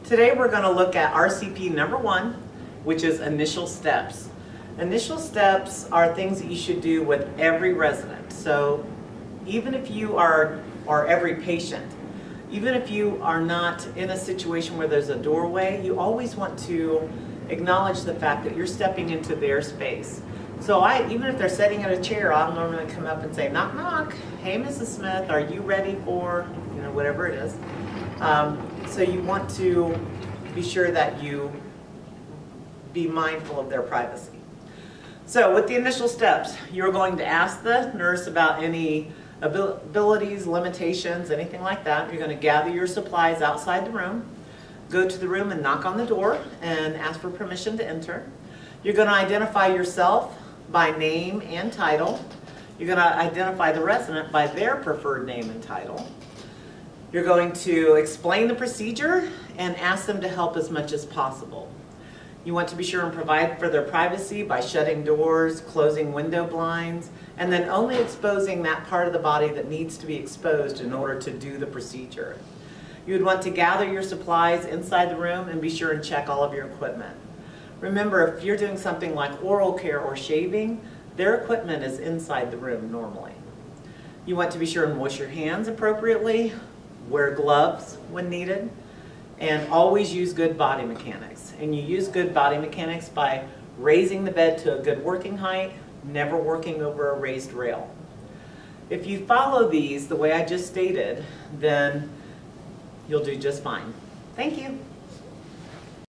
Today we're going to look at RCP number 1, which is initial steps. Initial steps are things that you should do with every resident. So even if you are, or every patient, even if you are not in a situation where there's a doorway, you always want to acknowledge the fact that you're stepping into their space. So even if they're sitting in a chair, I'll normally come up and say, knock, knock. Hey, Mrs. Smith, are you ready for, whatever it is. So you want to be sure that you be mindful of their privacy. So with the initial steps, you're going to ask the nurse about any abilities, limitations, anything like that. You're going to gather your supplies outside the room, go to the room and knock on the door and ask for permission to enter. You're going to identify yourself by name and title. You're going to identify the resident by their preferred name and title. You're going to explain the procedure and ask them to help as much as possible. You want to be sure and provide for their privacy by shutting doors, closing window blinds, and then only exposing that part of the body that needs to be exposed in order to do the procedure. You would want to gather your supplies inside the room and be sure and check all of your equipment. Remember, if you're doing something like oral care or shaving, their equipment is inside the room normally. You want to be sure and wash your hands appropriately, wear gloves when needed, and always use good body mechanics. And you use good body mechanics by raising the bed to a good working height, never working over a raised rail. If you follow these the way I just stated, then you'll do just fine. Thank you.